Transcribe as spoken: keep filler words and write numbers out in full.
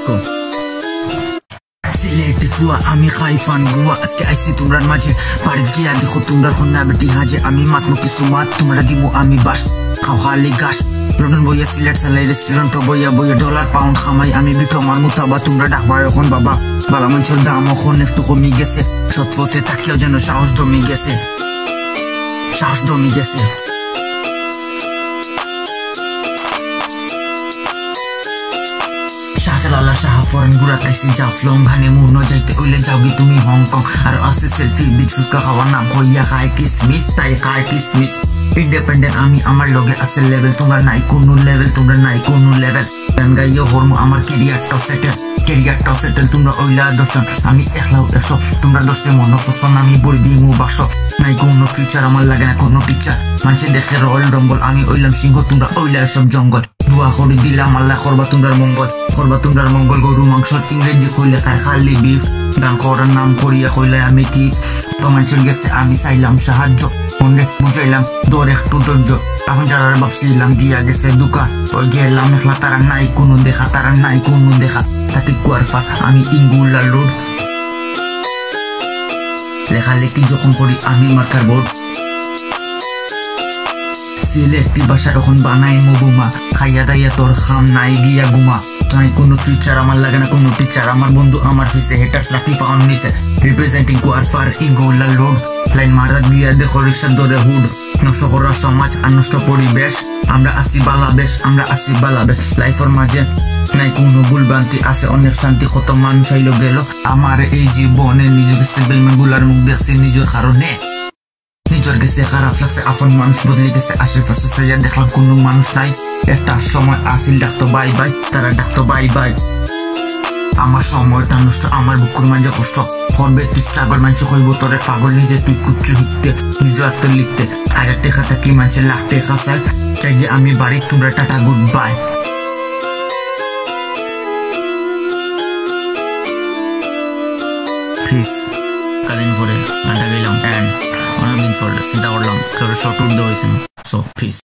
go. সিলেটে চুয়া আমি খাইফান গুয়া আজকে আইসি তোমরার মাঝে বাড়ির গিয়া দেখো তোমরা খন্না বেটি হাজে আমি মাতমু কিছু মাত তোমরা দিমু আমি বাস খাও খালি গাছ লন্ডন বইয়া সিলেট সালাই রেস্টুরেন্ট বইয়া বইয়া ডলার পাউন্ড খামাই আমি বিঠো মার মুতাবা তোমরা ডাকবা এখন বাবা বালা মানুষের দাম এখন একটু কমে গেছে সৎপথে থাকিও যেন সাহস দমে গেছে সাহস দমে গেছে শাহজালাল শাহ ফরেন গুড়া তাইছি জাফলং হানিমুন যাইতে ওইলে যাওগি তুমি হংকং আর আছে সেলফি বিচ ফুচকা খাওয়ার নাম কইয়া খায় কিসমিস তাই খায় কিসমিস ইন্ডিপেন্ডেন্ট আমি আমার লগে আছে লেভেল তোমরা নাই কোনো লেভেল তোমরা নাই কোনো লেভেল গান গাইয়া হরমু আমার ক্যারিয়ারটাও সেটেল ক্যারিয়ারটাও সেটেল তোমরা ওইলা দর্শন আমি একলাও একশো তোমরা দর্শে মনোফসন আমি বই দিমু বাক্স নাই কোনো ফিউচার আমার লাগে না কোনো টিচার মানুষে দেখে রয়েল রম্বল আমি ওইলাম সিংহ তোমরা ওইলা সব জঙ্গল দোয়া করে দিলাম আল্লাহ করবা তোমরার মঙ্গল করবা তোমরার মঙ্গল গরু মাংস ইংরেজি কইলে খায় খালি বিফ গান করার নাম করিয়া কইলে আমি ঠিক তো মানুষের গেছে আমি চাইলাম সাহায্য মনে বুঝাইলাম দৌড় একটু ধৈর্য তখন যারা ভাবছিলাম দিয়া গেছে দুকা ওই গেলাম একলা তারা নাই কোনো দেখা তারা নাই কোনো দেখা তাতে কুয়ারফা আমি ইঙ্গুলা লোড লেখালেখি যখন করি আমি মার্কার বোর্ড সিলেক্টি ভাষা এখন বানাই মুগুমা খাইয়া দাইয়া তোর খাম নাই গিয়া গুমা নাই কোনো ফিচার আমার লাগে না কোনো টিচার আমার বন্ধু আমার ফিসে হেটার্স লাকি পাউন্ড নিছে রিপ্রেজেন্টিং কুয়ারফার ইঙ্গুলা লোড লাইন মারা দিয়া দেখো রিক্সার দরে হুড নষ্ট করা সমাজ আর নষ্ট পরিবেশ আমরা আসি বালা বেশ আমরা আসি বালা বেশ লাইফের মাঝে নাই কোনো ভুলভ্রান্তি আছে অনেক শান্তি কত মানুষ আইলো গেল আমার এই জীবনে নিজের কাছে বেইমান গুলার মুখ দেখছি নিজের কারণে নিজের কাছে খারাপ লাগছে আপন মানুষ বদলে গেছে আশেপাশে সাইয়া দেখলাম কোনো মানুষ নাই একটা সময় আসিল ডাকতো বাই বাই তারা ডাকতো বাই বাই আমার সময়টা নষ্ট আমার বুকুর মাঝে কষ্ট করবে তুই স্ট্রাগল মানুষ কইব তোরে পাগল নিজে তুই কুচ্ছু লিখতে নিজে আত্ম লিখতে হাজার টাকা থাকি মানুষের লাখ টাকা চাই চাই যে আমি বাড়ি তোমরা টাটা গুড বাই প্লিজ কাদিন পরে গানটা গেলাম অ্যান্ড অনেকদিন পরে চিন্তা করলাম তোর শর্ট উঠতে হয়েছে সো প্লিজ